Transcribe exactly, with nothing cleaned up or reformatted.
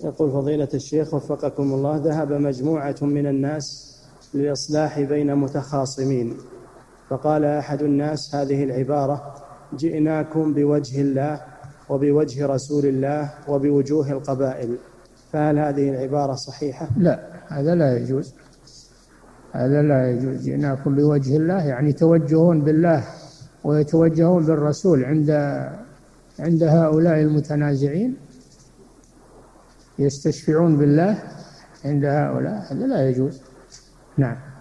يقول فضيلة الشيخ وفقكم الله، ذهب مجموعة من الناس للإصلاح بين متخاصمين، فقال أحد الناس هذه العبارة: جئناكم بوجه الله وبوجه رسول الله وبوجوه القبائل، فهل هذه العبارة صحيحة؟ لا، هذا لا يجوز، هذا لا يجوز. جئناكم بوجه الله يعني توجهون بالله ويتوجهون بالرسول عند عند هؤلاء المتنازعين، يستشفعون بالله عند هؤلاء، هذا لا يجوز. نعم.